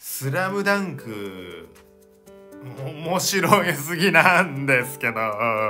スラムダンク面白いすぎなんですけど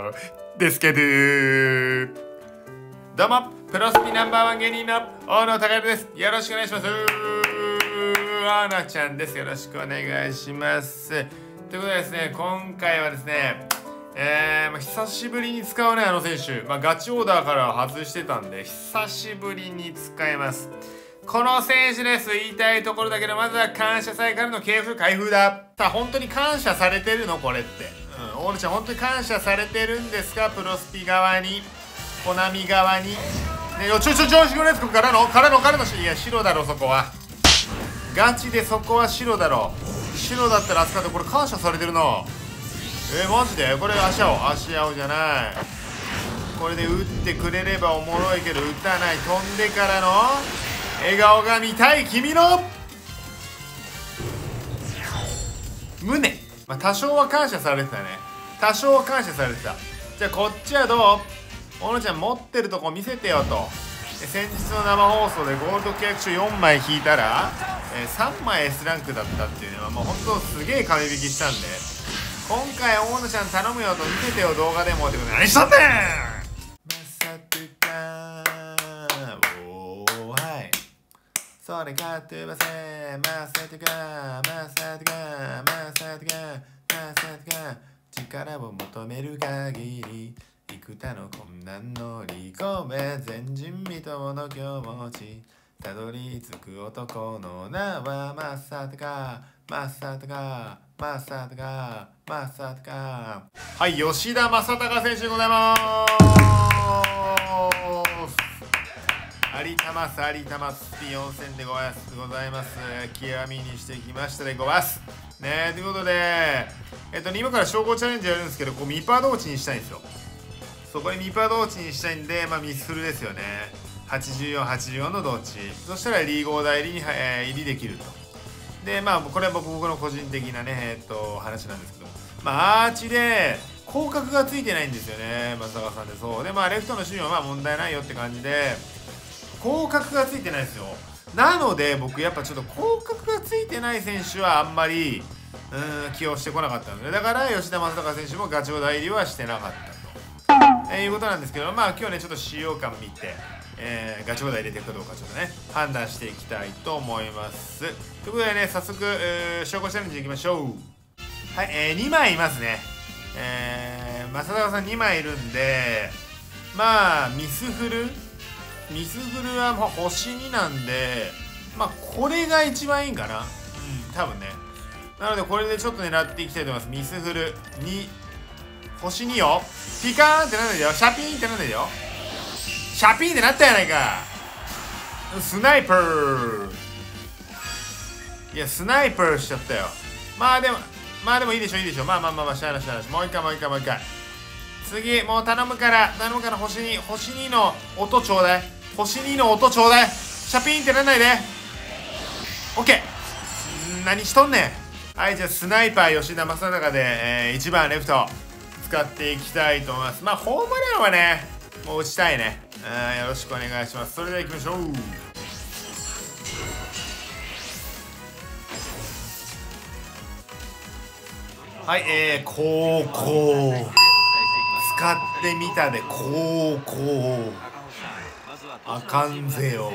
どうもプロスピナンバーワン芸人の大野隆です。よろしくお願いします。大野ちゃんです。よろしくお願いします。ということでですね、今回はですね久しぶりに使うね、あの選手。ガチオーダーから外してたんで久しぶりに使えます。この選手です。言いたいところだけど、まずは感謝祭からの系譜開封だ。さあ、本当に感謝されてるのこれって。大野ちゃん本当に感謝されてるんですか？プロスピ側に、コナミ側に。ね、調子のやつからのいや、白だろ、そこは。ガチでそこは白だろ。白だったら扱って、これ感謝されてるな。マジでこれ足青じゃない。これで打ってくれればおもろいけど、打たない。飛んでからの笑顔が見たい君の胸。多少は感謝されてたね。多少は感謝されてた。じゃあこっちはどう？大野ちゃん持ってるとこ見せてよと。先日の生放送でゴールド契約書4枚引いたら、3枚 S ランクだったっていうのはもうほんとすげえ金引きしたんで、今回大野ちゃん頼むよと、見せてよ動画でもってことで、何しとんねん。それかってばせ力を求める限り幾多の困難乗り越え、前人未到の境地たどり着く男の名はマサタカ。はい、吉田正尚選手でございます。ありたますピ4戦でございます。極みにしてきましたでございますね。ということで今から称号チャレンジやるんですけど、こうミパ同値にしたいんですよ。そこにミパ同値にしたいんで、ミスフルですよね。84の同値。そしたらリーゴー代理に、入りできると。でこれは僕の個人的なね話なんですけど、アーチで広角がついてないんですよね、正尚さんで。そうでレフトの守備は問題ないよって感じで、広角がついてないですよ。なので僕やっぱちょっと広角がついてない選手はあんまり起用してこなかったので、だから吉田正尚選手もガチョウ代理はしてなかったと、いうことなんですけど、今日ねちょっと使用感見て、ガチョウ代入れていくかどうかちょっとね判断していきたいと思います。ということでね、早速称号チャレンジいきましょう。はい、2枚いますね。正尚さん2枚いるんで、ミスフルは星2なんで、これが一番いいんかな。多分ね。なのでこれでちょっと狙っていきたいと思います。ミスフル2、星2よ。ピカーンってなんないでよ。シャピーンってなんないでよ。シャピーンってなったやないか。スナイパー。いや、スナイパーしちゃったよ。でもいいでしょ。しゃあなし。もう一回。次、もう頼むから星2の音ちょうだい。シャピーンってなんないで。オッケー。何しとんねん。はい、じゃあスナイパー吉田正尚で、1番レフト使っていきたいと思います。ホームランはねもう打ちたいね。よろしくお願いします。それでは行きましょう。はい、高校使ってみたで、高校あかんぜよ。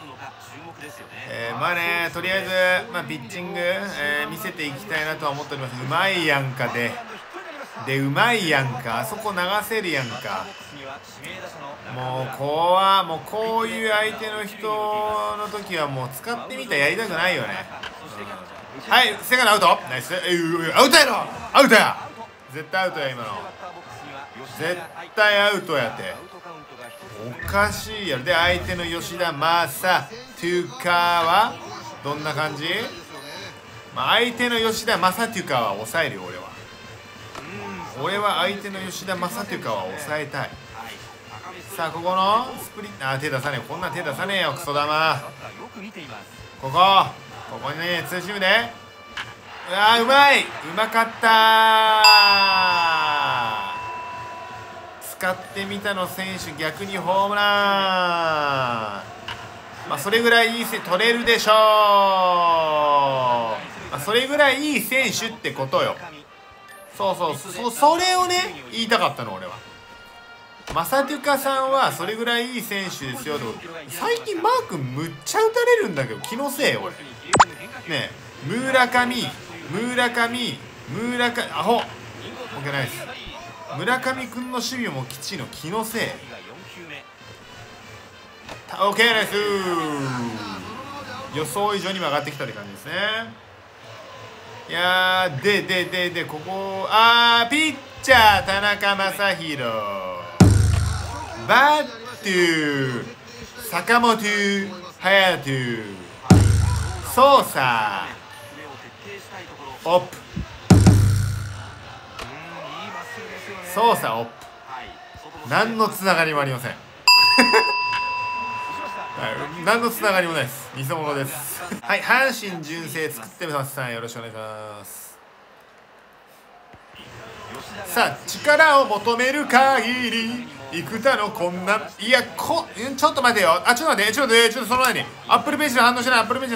とりあえず、ピッチング、見せていきたいなとは思っております。うまいやんかうまいやんか。あそこ流せるやんか。もうこういう相手の人の時はもう使ってみたやりたくないよね。はい、セカンドアウト。ナイス。アウトやろ。アウトや。絶対アウトや。今の絶対アウトやて。おかしいやろ。で相手の吉田正尚はどんな感じ？相手の吉田正尚は抑えるよ。俺は相手の吉田正尚は抑えたい。さあここのスプリット、手出さねえ。こんなん手出さねえよクソ玉。ここにねツーシームで、うまかった。使ってみたの選手逆にホームラン。それぐらいいい取れるでしょう。 まあ、それぐらいいい選手ってことよ。それをね言いたかったの俺は。マサトゥカさんはそれぐらいいい選手ですよってこと。最近マー君むっちゃ打たれるんだけど気のせい俺ねえ。村上アホ OK ナイス。村上君の守備もきちいの気のせい。 OK ナイス。予想以上にも上がってきたって感じですね。いやーでここピッチャー田中将大、バットゥ坂本勇人、操作オップ、操作オップ、何のつながりもありません何のつながりもないです。偽物です。はい、阪神純正作ってみますさん、よろしくお願いします。さあ、力を求める限り幾多の困難。いやちょっと待てよ。ちょっと待って、ちょっとその前にアップルページの反応しない。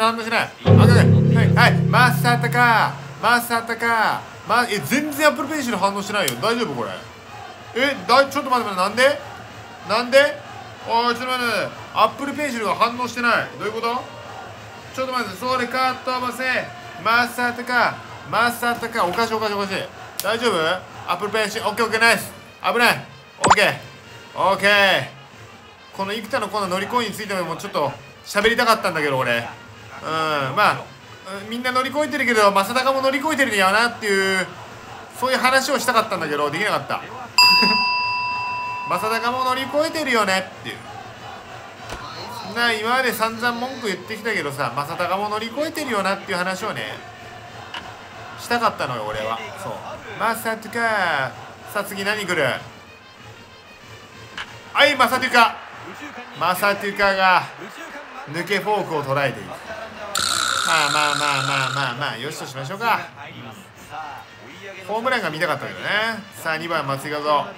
はい、まさたか全然アップルページの反応してないよ。大丈夫これ。ちょっと待って、なんでおい、ちょっと待って、アップルページが反応してない。どういうこと？ちょっと待って、それカットばせまさたかおかしい。大丈夫？アップルページ、オッケーナイス。危ない。オッケー。この幾多のこの乗り越えについてもちょっと喋りたかったんだけど俺。まあみんな乗り越えてるけど正尚も乗り越えてるんやなっていう、そういう話をしたかったんだけどできなかった正尚も乗り越えてるよねっていう。今まで散々文句言ってきたけどさ、正尚も乗り越えてるよなっていう話をねしたかったのよ俺は。そう、正尚。さあ次何来る？はい、正尚が抜けフォークを捉えている。まあよしとしましょうか。ホームランが見たかったけどね。さあ2番松井がぞ、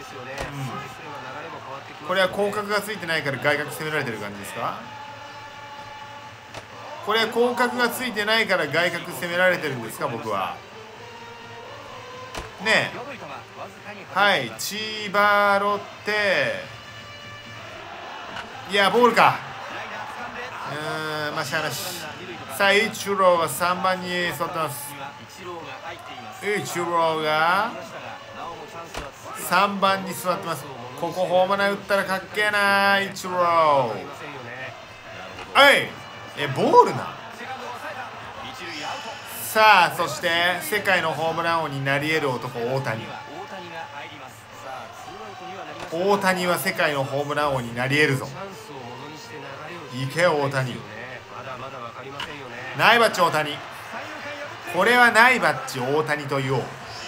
これは広角がついてないから外角攻められてる感じですか？これは広角がついてないから外角攻められてるんですか僕はねえ。はい、千葉ロッテ、いやボールか。まあしゃあなし。さあイチローが3番に座ってます。イチローが3番に座ってます。ここホームラン打ったらかっけえなイチロー。はい、ボールな。さあそして世界のホームラン王になり得る男大谷は世界のホームラン王になり得るぞ。いけ大谷。ナイバッチ大谷、これはナイバッチ大谷と言おう。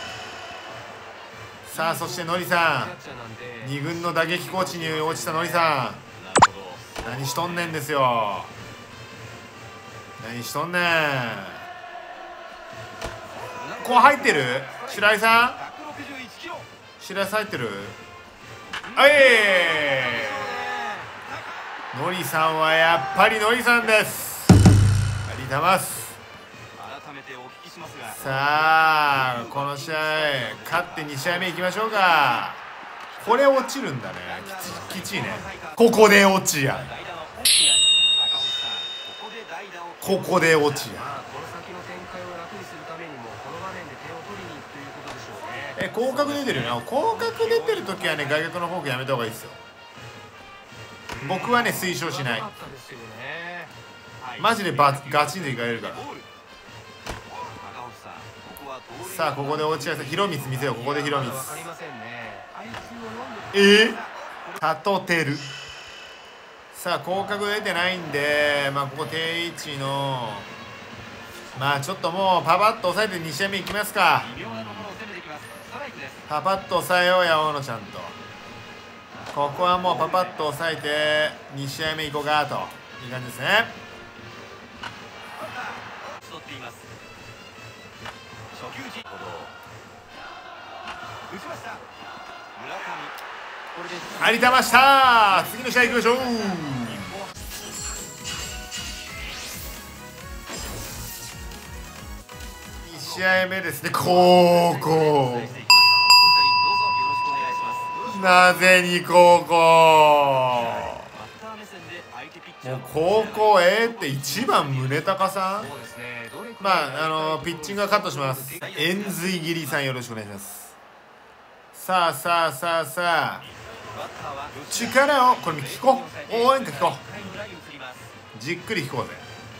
さあそしてノリさん、2軍の打撃コーチに落ちたノリさん、何しとんねんですよ。こう入ってる？白井さん入ってる？ノリさんはやっぱりノリさんです。ありがとうございます。さあこの試合勝って2試合目いきましょうか。これ落ちるんだね。きちいね。ここで落ちや。広角出てるよな。広角出てる時はね外角のフォークやめた方がいいですよ。僕はね推奨しない。マジでガチンといかれるから。さあここで落ち合い、広光見せよう。ここで広光タトテル。さあ広角出てないんで、まあここ定位置のまあちょっともうパパッと抑えて2試合目いきますか。パパッと抑えようや大野ちゃんと。ここはもうパパッと抑えて2試合目いこうかという感じですね。ありがとうございました。次の試合いきましょう。 試合目ですね。高校なぜに高校もう高校って1番宗隆さん、まあピッチングはカットします。円髄切りさんよろしくお願いします。さあさあさあさあ力をこれ聞こう、応援歌聞こう、じっくり聞こうぜ。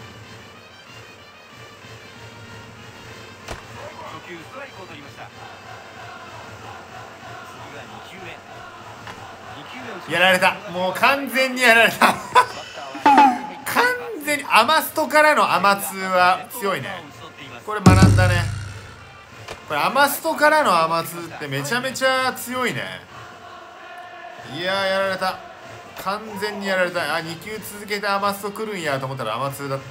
やられた、もう完全にやられた完全にアマストからのアマツーは強いね。これ学んだね。これアマストからのアマツーってめちゃめちゃ強いね。いやーやられた、完全にやられた。2球続けてアマスト来るんやと思ったらアマツーだった。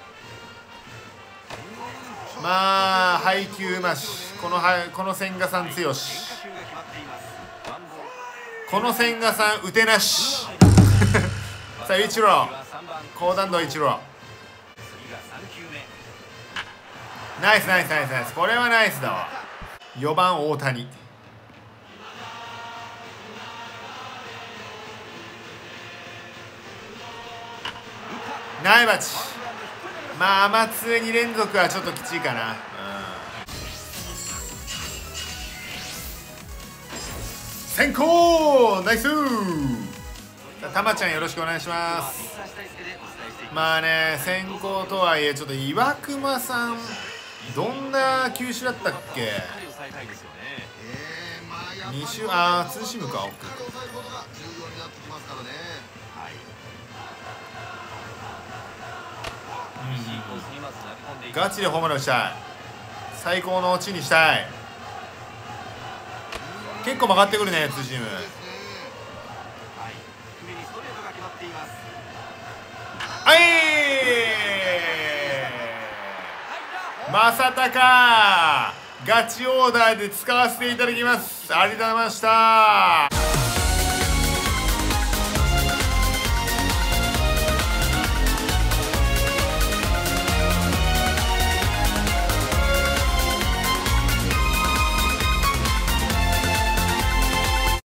まあ配球うまし、この千賀さん強し、この千賀さん打てなしさあ一郎、高弾道一郎、ナイスナイスナイスナイス、これはナイスだわ。4番大谷、ナイバチ、まあアマツー2連続はちょっときついかな。先行ナイスー。たまちゃんよろしくお願いします。まあね、先行とはいえちょっと岩隈さんどんな球種だったっけ。2周、ツーシームか。ガチでホームランしたい、最高のオチにしたい。結構曲がってくるねツーシーム。はい正隆ガチオーダーで使わせていただきます。ありがとうございました。